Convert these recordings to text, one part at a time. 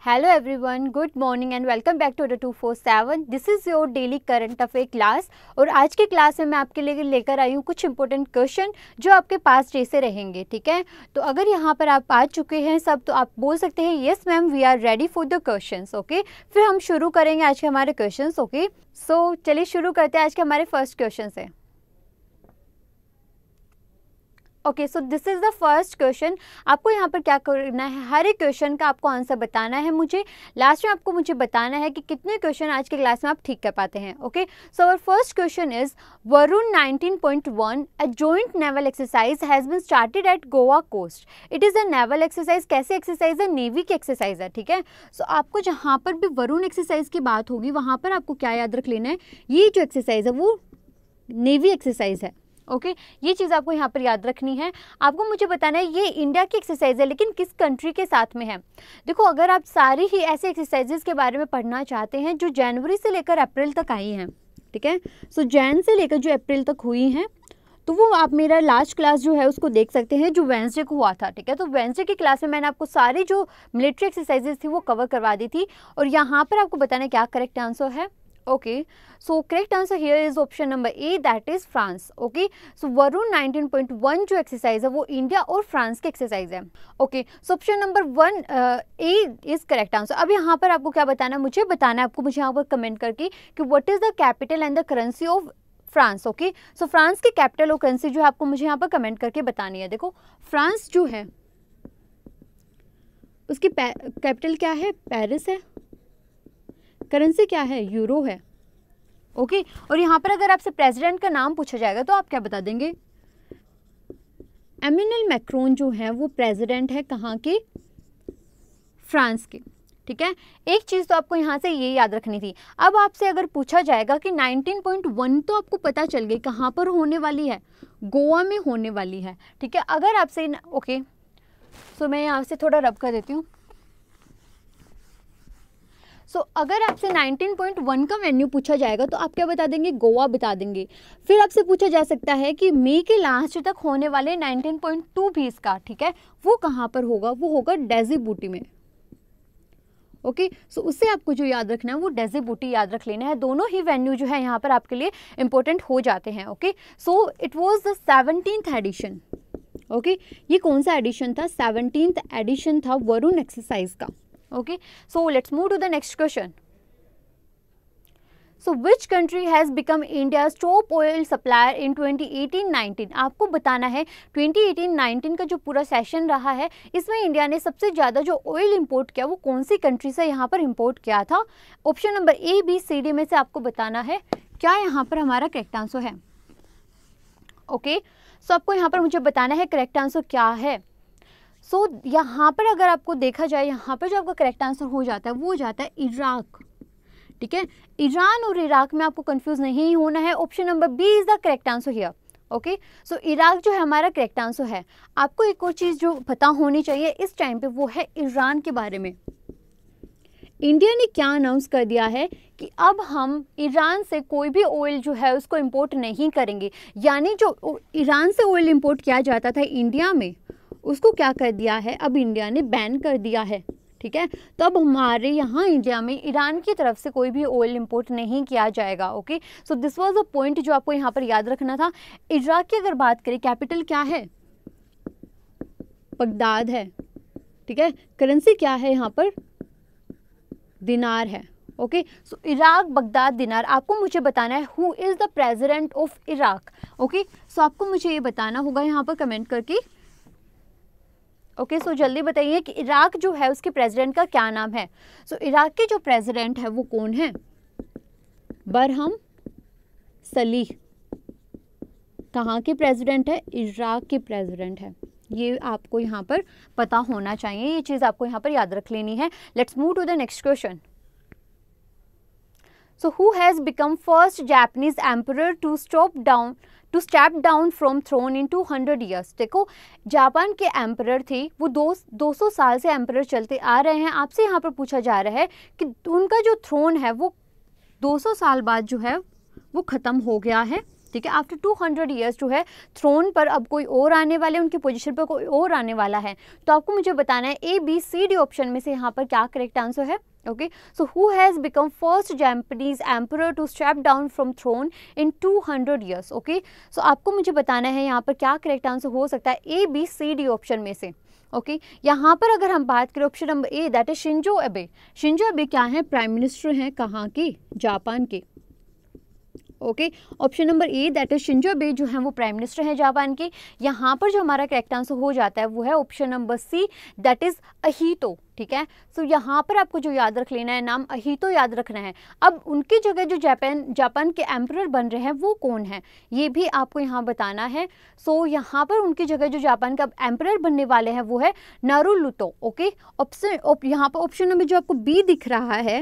Hello everyone, good morning and welcome back to the 247. This is your daily current affair class और आज की class में मैं आपके लिए लेकर आई हूँ कुछ इंपॉर्टेंट क्वेश्चन जो आपके पास जैसे रहेंगे, ठीक है। तो अगर यहाँ पर आप आ चुके हैं सब तो आप बोल सकते हैं yes ma'am we are ready for the questions, okay. फिर हम शुरू करेंगे आज के हमारे क्वेश्चंस, ओके। सो चलिए शुरू करते हैं। आज के हमारे फर्स्ट क्वेश्चन से okay. So this is the first question. आपको यहाँ पर क्या करना है, हर एक क्वेश्चन का आपको आंसर बताना है मुझे। लास्ट में आपको मुझे बताना है कि कितने क्वेश्चन आज के क्लास में आप ठीक कर पाते हैं, okay. So our first question is Varun 19.1 a joint naval exercise has been started at Goa coast. It is a naval exercise. कैसे एक्सरसाइज है? नेवी की एक्सरसाइज है, ठीक है। सो आपको जहाँ पर भी वरुण एक्सरसाइज की बात होगी वहाँ पर आपको क्या याद रख लेना है, ये जो एक्सरसाइज है वो नेवी एक्सरसाइज है, ओके। ये चीज़ आपको यहाँ पर याद रखनी है। आपको मुझे बताना है ये इंडिया की एक्सरसाइज है लेकिन किस कंट्री के साथ में है। देखो अगर आप सारी ही ऐसे एक्सरसाइजेस के बारे में पढ़ना चाहते हैं जो जनवरी से लेकर अप्रैल तक आई हैं, ठीक है। सो जैन से लेकर जो अप्रैल तक हुई हैं तो वो आप मेरा लास्ट क्लास जो है उसको देख सकते हैं जो वेंसडे को हुआ था, ठीक है। तो वेंसडे की क्लास में मैंने आपको सारी जो मिलिट्री एक्सरसाइजेस थी वो कवर करवा दी थी और यहाँ पर आपको बताना क्या करेक्ट आंसर है, okay. So correct answer here is option number A, that is France, okay. So Varun 19.1 जो एक्सरसाइज है वो इंडिया और फ्रांस की एक्सरसाइज है, okay. So option number 1 A is correct answer. अब यहाँ पर आपको क्या बताना है, मुझे बताना है आपको मुझे यहाँ पर कमेंट करके कि what is the capital and the currency of France, okay. So France की कैपिटल और करेंसी जो है आपको मुझे यहाँ पर कमेंट करके बतानी है। देखो फ्रांस जो है उसकी कैपिटल क्या है? पेरिस है। करेंसी क्या है? यूरो है, ओके। और यहाँ पर अगर आपसे प्रेसिडेंट का नाम पूछा जाएगा तो आप क्या बता देंगे? एमेनुएल मैक्रोन जो है वो प्रेसिडेंट है कहाँ के? फ्रांस के, ठीक है। एक चीज़ तो आपको यहाँ से ये याद रखनी थी। अब आपसे अगर पूछा जाएगा कि 19.1 तो आपको पता चल गई कहाँ पर होने वाली है, गोवा में होने वाली है, ठीक है। अगर आपसे ओके सो मैं यहाँ से थोड़ा रब कर देती हूँ। सो अगर आपसे 19.1 का वेन्यू पूछा जाएगा तो आप क्या बता देंगे? गोवा बता देंगे। फिर आपसे पूछा जा सकता है कि मई के लास्ट तक होने वाले 19.2 भी इसका, ठीक है, वो कहाँ पर होगा? वो होगा डेजिबूटी में, ओके। सो उससे आपको जो याद रखना है वो डेजिबूटी याद रख लेना है। दोनों ही वेन्यू जो है यहाँ पर आपके लिए इंपॉर्टेंट हो जाते हैं, okay. So it was the 17th edition, okay. ये कौन सा एडिशन था? 17th एडिशन था वरुण एक्सरसाइज का, okay. So let's move to the next question. So which country has become India's top oil supplier in 2018-19? आपको बताना है 2018-19 का जो पूरा सेशन रहा है इसमें इंडिया ने सबसे ज़्यादा जो ऑयल इंपोर्ट किया वो कौन सी कंट्री से यहाँ पर इंपोर्ट किया था? Option number A B C D में से आपको बताना है क्या यहाँ पर हमारा करेक्ट आंसर है, ओके। सो आपको यहाँ पर मुझे बताना है करेक्ट आंसर क्या है। सो यहाँ पर अगर आपको देखा जाए यहाँ पर जो आपका करेक्ट आंसर हो जाता है वो हो जाता है इराक, ठीक है। ईरान और इराक में आपको कंफ्यूज नहीं होना है। Option number B is the correct answer here, okay. So Iraq जो है हमारा करेक्ट आंसर है। आपको एक और चीज़ जो पता होनी चाहिए इस टाइम पे वो है ईरान के बारे में। इंडिया ने क्या अनाउंस कर दिया है कि अब हम ईरान से कोई भी ऑयल जो है उसको इंपोर्ट नहीं करेंगे, यानी जो ईरान से ऑयल इंपोर्ट किया जाता था इंडिया में उसको क्या कर दिया है, अब इंडिया ने बैन कर दिया है, ठीक है। तो अब हमारे यहाँ इंडिया में ईरान की तरफ से कोई भी ऑयल इंपोर्ट नहीं किया जाएगा, okay. So this was a point जो आपको यहाँ पर याद रखना था। इराक की अगर बात करें कैपिटल क्या है? बगदाद है, ठीक है। करेंसी क्या है यहाँ पर? दिनार है, ओके। सो इराक, बगदाद, दिनार। आपको मुझे बताना है who is the president of Iraq, okay. So आपको मुझे ये बताना होगा यहाँ पर कमेंट करके, ओके। सो जल्दी बताइए कि इराक जो है उसके प्रेसिडेंट का क्या नाम है। सो इराक के जो प्रेसिडेंट है वो कौन है? बरहम सलीह। कहाँ के प्रेसिडेंट है? इराक के प्रेसिडेंट है। ये आपको यहाँ पर पता होना चाहिए, ये चीज़ आपको यहाँ पर याद रख लेनी है। Let's move to the next question. So who has become first Japanese emperor to step down from throne in 200 years? देखो जापान के एम्परर थे वो 200 साल से एम्परर चलते आ रहे हैं। आपसे यहाँ पर पूछा जा रहा है कि उनका जो थ्रोन है वो 200 साल बाद जो है वो ख़त्म हो गया है, ठीक है। आफ्टर 200 ईयर्स जो है थ्रोन पर अब कोई और आने वाले, उनकी पोजीशन पर कोई और आने वाला है। तो आपको मुझे बताना है A B C D option में से यहाँ पर क्या करेक्ट आंसर है। Okay, so who has become first Japanese emperor to step down from throne in 200 years. Okay, so आपको मुझे बताना है यहाँ पर क्या करेक्ट आंसर हो सकता है A B C D option में से। ओके, यहाँ पर अगर हम बात करें option number A, that is Shinzo Abe. Shinzo Abe क्या है, प्राइम मिनिस्टर हैं कहाँ के, जापान के। Okay, option number A that is Shinzo Abe जो है वो प्राइम मिनिस्टर है जापान के। यहाँ पर जो हमारा करेक्ट आंसर हो जाता है वो है option number C, that is Akihito. ठीक है, सो यहाँ पर आपको जो याद रख लेना है, नाम अहितो याद रखना है। अब उनकी जगह जो जापान के एम्परर बन रहे हैं वो कौन है, ये भी आपको यहाँ बताना है। सो यहाँ पर उनकी जगह जो जापान का एम्परर बनने वाले हैं वो है नारुहितो। ओके, यहाँ पर ऑप्शन नंबर जो आपको बी दिख रहा है,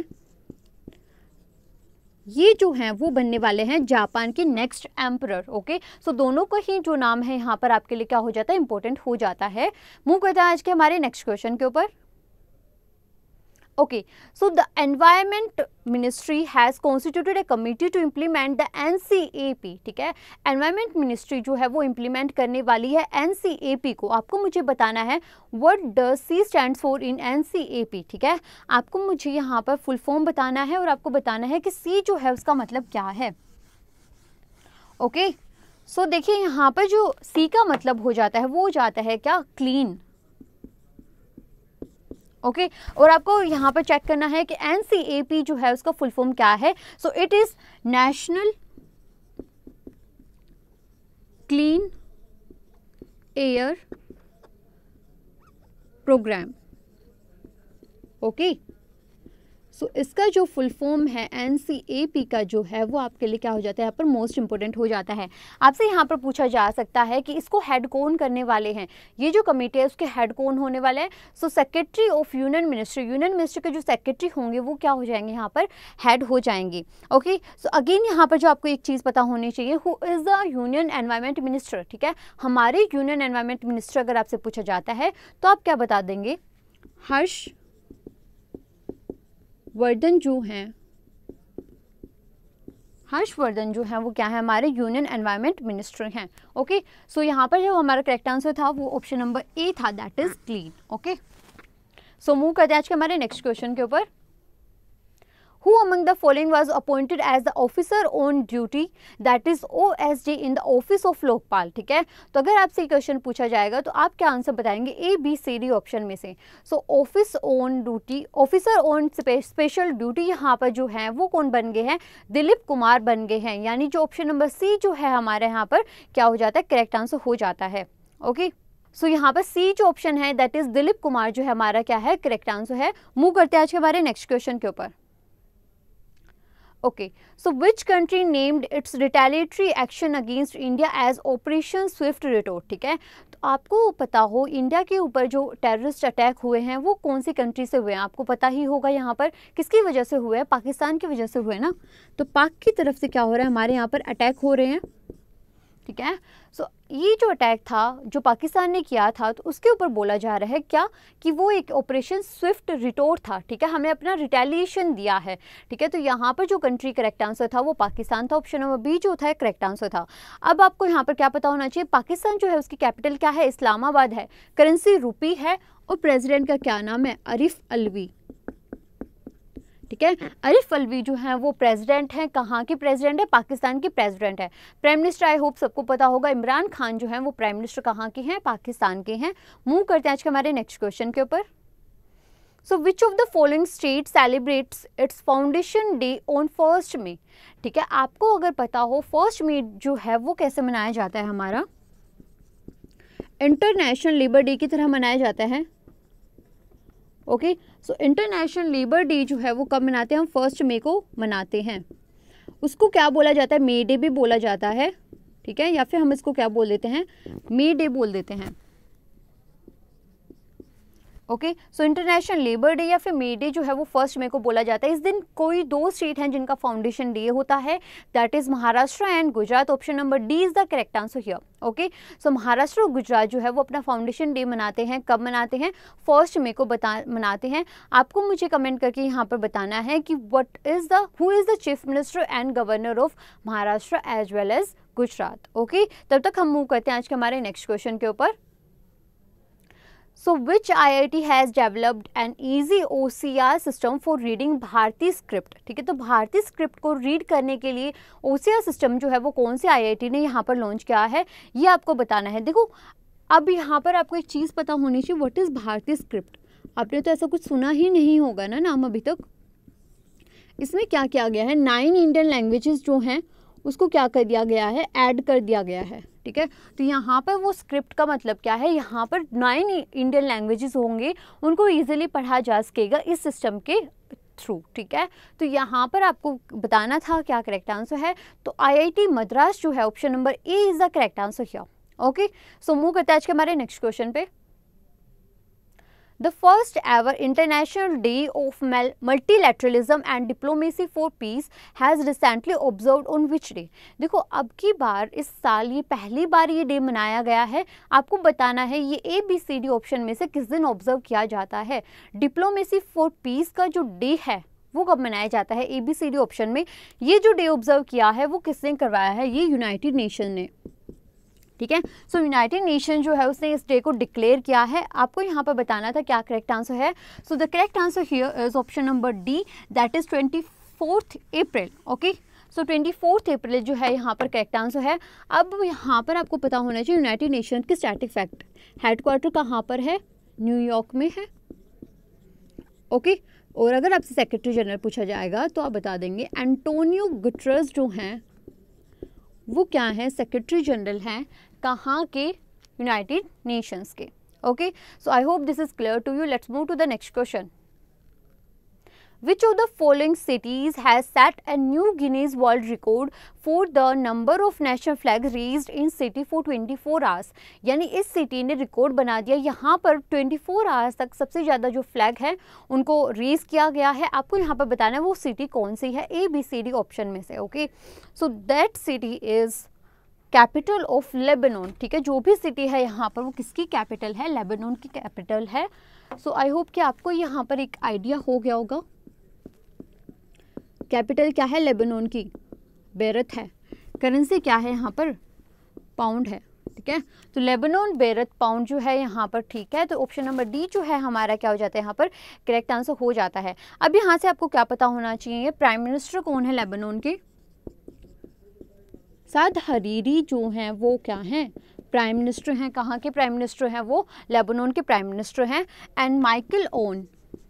ये जो हैं वो बनने वाले हैं जापान के नेक्स्ट एम्परर। ओके, सो दोनों का ही जो नाम है यहाँ पर आपके लिए क्या हो जाता है, इंपॉर्टेंट हो जाता है। मूव करते हैं आज के हमारे नेक्स्ट क्वेश्चन के ऊपर। Okay, so the environment ministry has constituted a committee to implement the NCAP। ठीक है, एनवायरमेंट मिनिस्ट्री जो है वो इम्प्लीमेंट करने वाली है NCAP को। आपको मुझे बताना है what does C stands for in NCAP। ठीक है, आपको मुझे यहाँ पर फुल फॉर्म बताना है और आपको बताना है कि C जो है उसका मतलब क्या है। ओके, सो देखिए यहाँ पर जो C का मतलब हो जाता है वो हो जाता है क्या, क्लीन। ओके, और आपको यहाँ पर चेक करना है कि NCAP जो है उसका फुल फॉर्म क्या है। So it is national clean air programme. Okay, so इसका जो फुल फॉर्म है NCAP का जो है वो आपके लिए क्या हो जाता है, यहाँ पर मोस्ट इंपॉर्टेंट हो जाता है। आपसे यहाँ पर पूछा जा सकता है कि इसको हेड कौन करने वाले हैं, ये जो कमेटी है उसके हेड कौन होने वाले हैं। So secretary of union ministry के जो सेक्रेटरी होंगे वो क्या हो जाएंगे, यहाँ पर हेड हो जाएंगे। ओके, सो अगेन यहाँ पर जो आपको एक चीज़ पता होनी चाहिए, who is the union environment minister. ठीक है, हमारे यूनियन एनवायरमेंट मिनिस्टर अगर आपसे पूछा जाता है तो आप क्या बता देंगे, हर्ष वर्धन जो हैं, हर्षवर्धन जो है वो क्या है, हमारे यूनियन एनवायरमेंट मिनिस्टर हैं। ओके, सो यहाँ पर जो हमारा करेक्ट आंसर था वो ऑप्शन नंबर ए था, that is clean. Okay, so move करते हैं आज के हमारे नेक्स्ट क्वेश्चन के ऊपर। Who among the following was appointed as the officer on duty, that is OSD in the office of Lokpal. ठीक है, तो अगर आपसे ये क्वेश्चन पूछा जाएगा तो आप क्या आंसर बताएंगे, A B C D option में से। So office on duty, officer on special duty यहाँ पर जो है वो कौन बन गए हैं, दिलीप कुमार बन गए हैं। यानी जो ऑप्शन नंबर सी जो है हमारे यहाँ पर क्या हो जाता है, करेक्ट आंसर हो जाता है। ओके, सो यहाँ पर सी जो ऑप्शन है दैट इज दिलीप कुमार जो है हमारा क्या है, करेक्ट आंसर है। मूव करते हैं आज के हमारे नेक्स्ट क्वेश्चन के ऊपर। Okay, so which country named its retaliatory action against India as operation swift retort. ठीक है, तो आपको पता हो इंडिया के ऊपर जो टेररिस्ट अटैक हुए हैं वो कौन सी कंट्री से हुए हैं, आपको पता ही होगा यहाँ पर किसकी वजह से हुए हैं, पाकिस्तान की वजह से हुए ना। तो पाक की तरफ से क्या हो रहा है, हमारे यहाँ पर अटैक हो रहे हैं। ठीक है, सो ये जो अटैक था जो पाकिस्तान ने किया था तो उसके ऊपर बोला जा रहा है क्या, कि वो एक ऑपरेशन स्विफ्ट रिटोर्ट था। ठीक है, हमें अपना रिटेलिएशन दिया है। ठीक है, तो यहाँ पर जो कंट्री करेक्ट आंसर था वो पाकिस्तान था, ऑप्शन नंबर बी जो था करेक्ट आंसर था। अब आपको यहाँ पर क्या पता होना चाहिए, पाकिस्तान जो है उसकी कैपिटल क्या है, इस्लामाबाद है, करेंसी रुपी है, और प्रेसिडेंट का क्या नाम है, आरिफ अलवी। ठीक है, आरिफ अलवी जो है वो प्रेसिडेंट हैं, कहाँ के प्रेसिडेंट है, पाकिस्तान के प्रेसिडेंट है। प्राइम मिनिस्टर आई होप सबको पता होगा, इमरान खान जो है वो प्राइम मिनिस्टर कहाँ के हैं, पाकिस्तान के हैं। मूव करते हैं आज के हमारे नेक्स्ट क्वेश्चन के ऊपर। So which of the following state celebrates its foundation day on 1 मई। ठीक है, आपको अगर पता हो 1 मई जो है वो कैसे मनाया जाता है, हमारा इंटरनेशनल लेबर डे की तरह मनाया जाता है। Okay, so international labour day जो है वो कब मनाते हैं, हम 1 मई को मनाते हैं। उसको क्या बोला जाता है, मे डे भी बोला जाता है। ठीक है, या फिर हम इसको क्या बोल देते हैं, मे डे बोल देते हैं। Okay, so international labour day या फिर मे डे जो है वो 1 मई को बोला जाता है। इस दिन कोई 2 स्टेट हैं जिनका फाउंडेशन डे होता है, that is Maharashtra and Gujarat. Option number D is the correct answer here. Okay, so Maharashtra और गुजरात जो है वो अपना फाउंडेशन डे मनाते हैं। कब मनाते हैं? 1 मई को मनाते हैं। आपको मुझे कमेंट करके यहाँ पर बताना है कि who is the chief minister and governor of Maharashtra as well as Gujarat. Okay, तब तक हम मूव करते हैं आज के हमारे नेक्स्ट क्वेश्चन के ऊपर। So which IIT has developed an easy OCR system for reading भारतीय स्क्रिप्ट? ठीक है, तो भारतीय स्क्रिप्ट को रीड करने के लिए OCR सिस्टम जो है वो कौन से IIT ने यहाँ पर लॉन्च किया है, ये आपको बताना है। देखो, अब यहाँ पर आपको एक चीज़ पता होनी चाहिए, व्हाट इज़ भारतीय स्क्रिप्ट। आपने तो ऐसा कुछ सुना ही नहीं होगा ना नाम अभी तक। इसमें क्या किया गया है, 9 इंडियन लैंग्वेजेस जो हैं उसको क्या कर दिया गया है, ऐड कर दिया गया है। ठीक है, तो यहाँ पर वो स्क्रिप्ट का मतलब क्या है, यहाँ पर 9 इंडियन लैंग्वेजेस होंगे, उनको इजीली पढ़ा जा सकेगा इस सिस्टम के थ्रू। ठीक है, तो यहाँ पर आपको बताना था क्या करेक्ट आंसर है, तो IIT मद्रास जो है option number A is the correct answer here. Okay, so move करते हैं आज के हमारे नेक्स्ट क्वेश्चन पे। The first ever International Day of Multilateralism and Diplomacy for Peace has recently observed on which day? देखो, अब की बार इस साल ये पहली बार ये डे मनाया गया है। आपको बताना है ये ABCD ऑप्शन में से किस दिन ऑब्जर्व किया जाता है। डिप्लोमेसी फॉर पीस का जो डे है वो कब मनाया जाता है? ABCD ऑप्शन में ये जो डे ऑब्जर्व किया है वो किसने करवाया है? ये यूनाइटेड नेशन ने। ठीक है, सो यूनाइटेड नेशन जो है उसने इस डे को डिक्लेयर किया है। आपको यहाँ पर बताना था क्या करेक्ट आंसर है। So the correct answer here is option number D, that is 24 April. Okay, so 24 अप्रैल जो है यहाँ पर करेक्ट आंसर है। अब यहाँ पर आपको पता होना चाहिए यूनाइटेड नेशन के स्टैटिक फैक्ट हेडक्वार्टर कहाँ पर है? न्यूयॉर्क में है। ओके, और अगर आपसे सेक्रेटरी जनरल पूछा जाएगा तो आप बता देंगे एंटोनियो गुटेरेस जो हैं वो क्या है? सेक्रेटरी जनरल हैं कहाँ के? यूनाइटेड नेशंस के। Okay, so I hope this is clear to you. Let's move to the next question. Which of the following cities has set a new Guinness World Record for the number of national flags raised in city for 24 hours? यानी इस city ने record बना दिया, यहाँ पर 24 hours तक सबसे ज़्यादा जो फ्लैग है उनको रेज किया गया है। आपको यहाँ पर बताना है वो सिटी कौन सी है, ABCD ऑप्शन में से। Okay, so that city is capital of Lebanon. ठीक है, जो भी सिटी है यहाँ पर वो किसकी कैपिटल है? लेबनान की कैपिटल है। सो आई होप कि आपको यहाँ पर एक आइडिया हो गया होगा। कैपिटल क्या है लेबनान की? बेरत है। करेंसी क्या है यहाँ पर? पाउंड है। ठीक है, तो लेबनान बेरत पाउंड जो है यहाँ पर। ठीक है, तो ऑप्शन नंबर डी जो है हमारा क्या हो जाता है यहाँ पर? करेक्ट आंसर हो जाता है। अब यहाँ से आपको क्या पता होना चाहिए, प्राइम मिनिस्टर कौन है लेबनान के? साद हरीरी जो हैं वो क्या हैं? प्राइम मिनिस्टर हैं। कहाँ के प्राइम मिनिस्टर हैं? वो लेबनान के प्राइम मिनिस्टर हैं। एंड माइकल ओन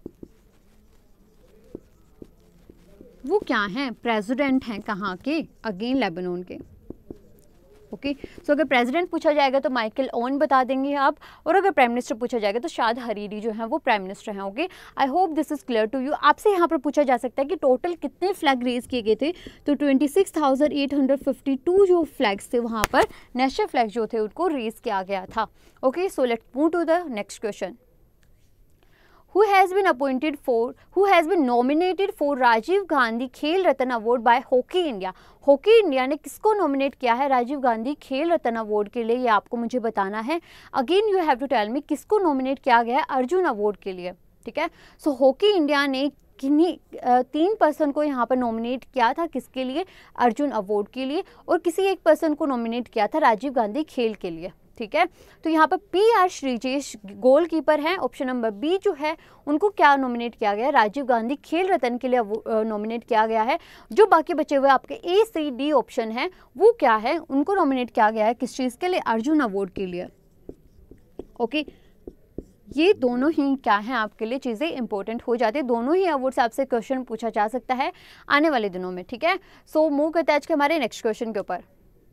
वो क्या हैं? प्रेसिडेंट हैं। कहाँ के? अगेन लेबनान के। ओके, सो अगर प्रेसिडेंट पूछा जाएगा तो माइकल ओन बता देंगे आप, और अगर प्राइम मिनिस्टर पूछा जाएगा तो शाद हरीरी जो है वो प्राइम मिनिस्टर हैं। Okay, I hope this is clear to you. आपसे यहाँ पर पूछा जा सकता है कि टोटल कितने फ्लैग रेज किए गए थे, तो 26,852 जो फ्लैग्स थे वहाँ पर नेशनल फ्लैग जो थे उनको रेज किया गया था। Okay, so let's move to the next question. who has been nominated for Rajiv Gandhi Khel Ratna award by hockey India? Hockey India ने किसको नॉमिनेट किया है राजीव गांधी खेल रत्न अवार्ड के लिए? ये आपको मुझे बताना है। Again you have to tell me किसको नॉमिनेट किया गया है अर्जुन अवार्ड के लिए। ठीक है, सो हॉकी इंडिया ने किन्हीं 3 पर्सन को यहाँ पर नॉमिनेट किया था, किसके लिए? अर्जुन अवार्ड के लिए, और किसी एक पर्सन को नॉमिनेट किया था राजीव गांधी खेल के लिए। ठीक है, तो यहाँ पर PR श्रीजेश गोलकीपर हैं। ऑप्शन नंबर बी जो है उनको क्या नॉमिनेट किया गया है? राजीव गांधी खेल रत्न के लिए नॉमिनेट किया गया है। जो बाकी बचे हुए आपके ACD ऑप्शन है वो क्या है? उनको नॉमिनेट किया गया है किस चीज़ के लिए? अर्जुन अवार्ड के लिए। ओके, ये दोनों ही क्या हैं आपके लिए चीज़ें इंपॉर्टेंट हो जाती है। दोनों ही अवार्ड से आपसे क्वेश्चन पूछा जा सकता है आने वाले दिनों में। ठीक है, सो मूव करते हैं आज के हमारे नेक्स्ट क्वेश्चन के ऊपर।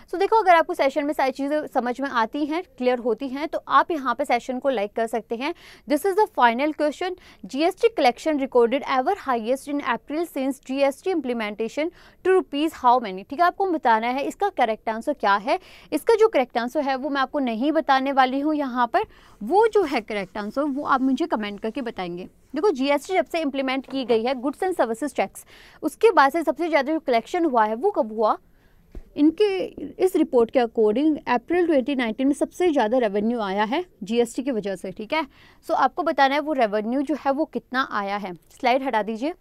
सो देखो, अगर आपको सेशन में सारी चीज़ें समझ में आती हैं, क्लियर होती हैं, तो आप यहाँ पे सेशन को लाइक कर सकते हैं। This is the final question. GST collection recorded ever highest in April since GST implementation to rupees how many. ठीक है, आपको बताना है इसका करेक्ट आंसर क्या है। इसका जो करेक्ट आंसर है वो मैं आपको नहीं बताने वाली हूँ यहाँ पर, वो जो है करेक्ट आंसर वो आप मुझे कमेंट करके बताएंगे। देखो, जीएसटी जब से इम्प्लीमेंट की गई है, गुड्स एंड सर्विसेज टैक्स, उसके बाद से सबसे ज़्यादा जो कलेक्शन हुआ है वो कब हुआ? इनके इस रिपोर्ट के अकॉर्डिंग अप्रैल 2019 में सबसे ज़्यादा रेवेन्यू आया है जीएसटी की वजह से। ठीक है, सो आपको बताना है वो रेवेन्यू जो है वो कितना आया है। स्लाइड हटा दीजिए।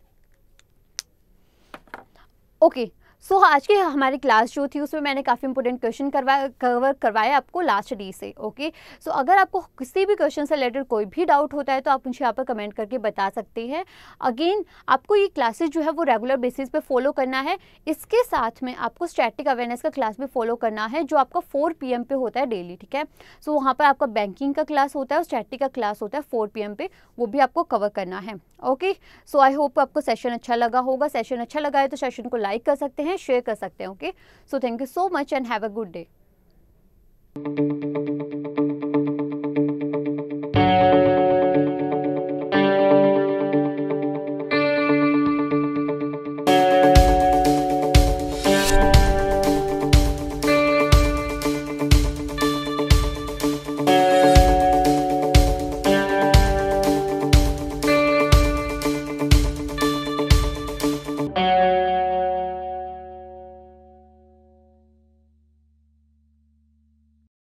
ओके, सो आज की हमारी क्लास जो थी उसमें मैंने काफ़ी इंपॉर्टेंट क्वेश्चन कवर करवाए आपको लास्ट डी से। ओके, सो अगर आपको किसी भी क्वेश्चन से रिलेटेड कोई भी डाउट होता है तो आप मुझे यहाँ पर कमेंट करके बता सकते हैं। अगेन, आपको ये क्लासेस जो है वो रेगुलर बेसिस पे फॉलो करना है। इसके साथ में आपको स्टैटिक अवेयरनेस का क्लास भी फॉलो करना है जो आपका 4 PM पे होता है डेली। ठीक है, सो वहाँ पर आपका बैंकिंग का क्लास होता है और स्टैटिक का क्लास होता है 4 PM पे, वो भी आपको कवर करना है। ओके, सो आई होप आपको सेशन अच्छा लगा होगा। सेशन अच्छा लगा है तो सेशन को लाइक कर सकते हैं, शेयर कर सकते हैं। Okay, so thank you so much and have a good day.